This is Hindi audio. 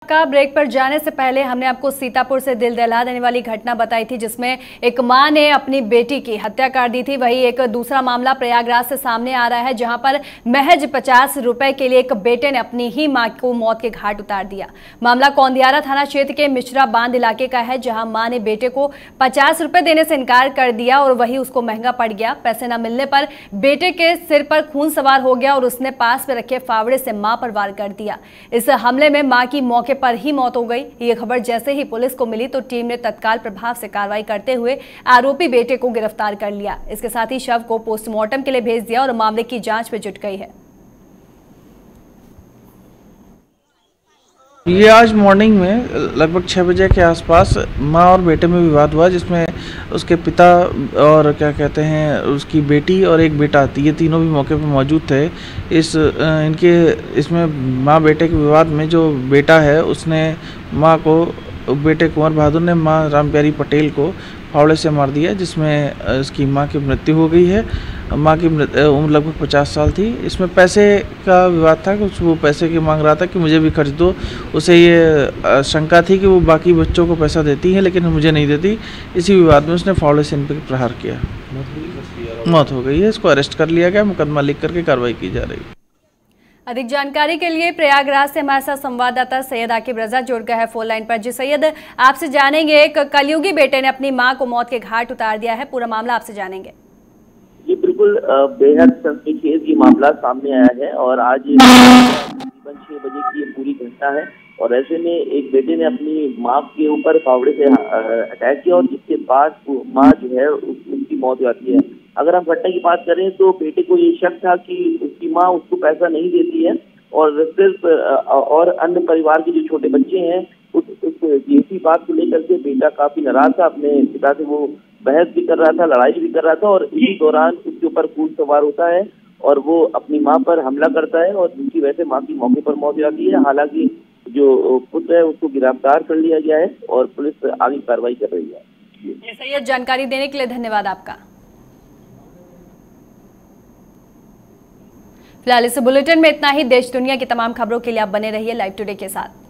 का ब्रेक पर जाने से पहले हमने आपको सीतापुर से दिल दहला देने वाली घटना बताई थी, जिसमें एक मां ने अपनी बेटी की हत्या कर दी थी। वही एक दूसरा मामला प्रयागराज से सामने आ रहा है, जहां पर महज 50 रुपए के लिए एक बेटे ने अपनी ही मां को मौत के घाट उतार दिया। मामला कौंदियारा थाना क्षेत्र के मिश्रा बांध इलाके का है, जहां मां ने बेटे को 50 रुपए देने से इनकार कर दिया और वही उसको महंगा पड़ गया। पैसे न मिलने पर बेटे के सिर पर खून सवार हो गया और उसने पास में रखे फावड़े से मां पर वार कर दिया। इस हमले में मां की मौके पर ही मौत हो गई। ये खबर जैसे ही पुलिस को मिली तो टीम ने तत्काल प्रभाव से कार्रवाई करते हुए आरोपी बेटे को गिरफ्तार कर लिया। इसके साथ ही शव को पोस्टमार्टम के लिए भेज दिया और मामले की जांच में जुट गई है। ये आज मॉर्निंग में लगभग 6 बजे के आसपास माँ और बेटे में विवाद हुआ, जिसमें उसके पिता और क्या कहते हैं उसकी बेटी और एक बेटा, ये तीनों भी मौके पर मौजूद थे। इसमें माँ बेटे के विवाद में जो बेटा है उसने माँ को, बेटे कुंवर बहादुर ने माँ रामप्यारी पटेल को फावड़े से मार दिया, जिसमें उसकी माँ की मृत्यु हो गई है। माँ की उम्र लगभग 50 साल थी। इसमें पैसे का विवाद था, कुछ वो पैसे की मांग रहा था कि मुझे भी खर्च दो। उसे ये शंका थी कि वो बाकी बच्चों को पैसा देती है लेकिन मुझे नहीं देती। इसी विवाद में उसने फावड़े से इन पर प्रहार किया। मौत हो गई है। इसको अरेस्ट कर लिया गया, मुकदमा लिख करके कार्रवाई की जा रही है। अधिक जानकारी के लिए प्रयागराज से हमारे साथ संवाददाता सैयद आकिब रजा जुड़ गए हैं फोन लाइन पर। जी सैयद, आपसे जानेंगे, एक कलयुगी बेटे ने अपनी मां को मौत के घाट उतार दिया है, पूरा मामला आपसे जानेंगे। ये बिल्कुल बेहद सनसनीखेज ये मामला सामने आया है और आज तकरीबन 6 बजे की ये पूरी घटना है। और ऐसे में एक बेटे ने अपनी माँ के ऊपर फावड़े से अटैक किया और जिसके बाद माँ जो है उसकी मौत हो जाती है। अगर हम घटना की बात करें तो बेटे को ये शक था कि उसकी माँ उसको पैसा नहीं देती है और सिर्फ और अन्य परिवार के जो छोटे बच्चे हैं इसी बात को लेकर के बेटा काफी नाराज था। अपने पिता से वो बहस भी कर रहा था, लड़ाई भी कर रहा था और इसी दौरान उसके ऊपर खून सवार होता है और वो अपनी मां पर हमला करता है और जिसकी वजह से मां की मौके पर मौत हो जाती है। हालांकि जो पुत्र है उसको गिरफ्तार कर लिया गया है और पुलिस आगे कार्रवाई कर रही है। सैयद, जानकारी देने के लिए धन्यवाद आपका। फिलहाल इस बुलेटिन में इतना ही। देश दुनिया की तमाम खबरों के लिए आप बने रहिए लाइव टुडे के साथ।